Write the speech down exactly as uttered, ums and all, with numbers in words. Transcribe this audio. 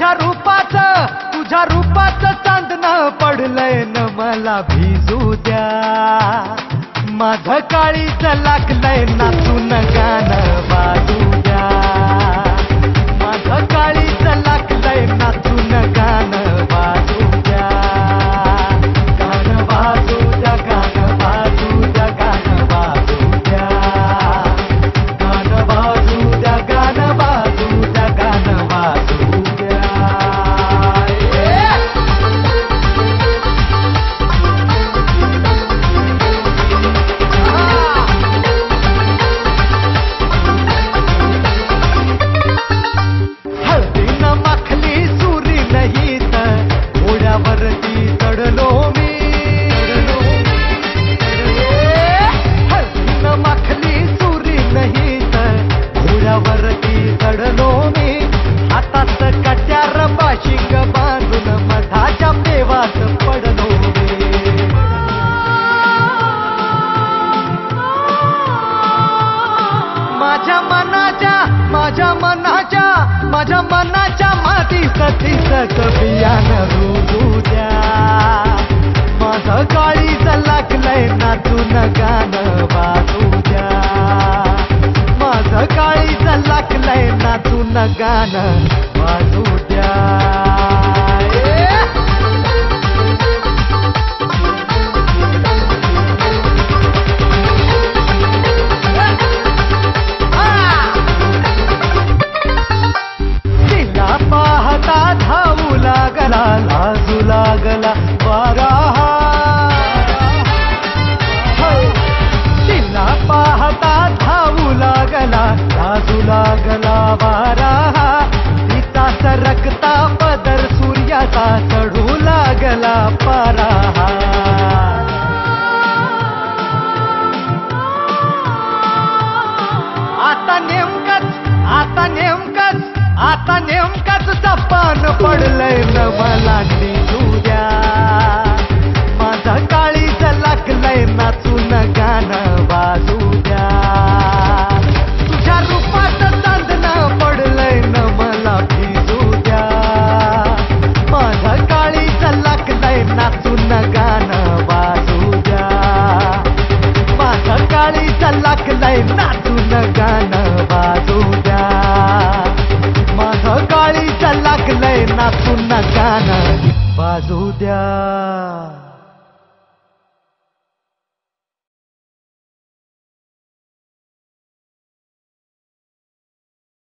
तुझ्या रूपाचं तुझ्या रूपाचं चांदणं पडलंय न मला भिजू द्या. माझं काळीचं लागलंय नाचून गाणं वाजू द्या. माझं काळीचं लागलंय नाचून गाणं वाजू द्या. गाणं वाजू द्या गाणं वाजू द्या गाणं वाजू द्या. गाणं वाजू द्या गाणं वाजू द्या गाणं वाजू द्या. हळदीनं माखली सुरी नाही तर घोड्यावरती चढलो मी. हळदीनं माखली सुरी नाही तर घोड्यावरती चढलो मी. हातात कट्यार बाशिंग बांधून मधाच्या देवात पडलो मी. माझ्या मनाच्या माझ्या मनाच्या माझ्या मनाच्या मातीस तिसक बियाणं रुजू द्या. माझं काळीचं लागलंय नाचून गाणं वाजू द्या. माझं काळीचं लागलंय नाचून गाणं वाजू द्या. तिला पाहता धावू लागला लाजू लागला वारा. तिला पाहता धावू लागला लाजू लागला वारा. तिचा सरकता पदर सूर्याचा चढू लागला पारा. आता नेमकंच आता नेमकंच आता नेमकंच चपान पडलंय न मला निघू द्या. माझं काळीचं लागलंय नाचून गाणं वाजू द्या. तुझ्या रूपाचं चांदणं पडलंय न मला भिजू द्या. माझं काळीचं लागलंय नाचून गाणं वाजू द्या. माझं काळीचं लागलंय नाचून गाणं वाजू द्या. माझं काळीचं लागलंय नाचून गाणं वाजू द्या.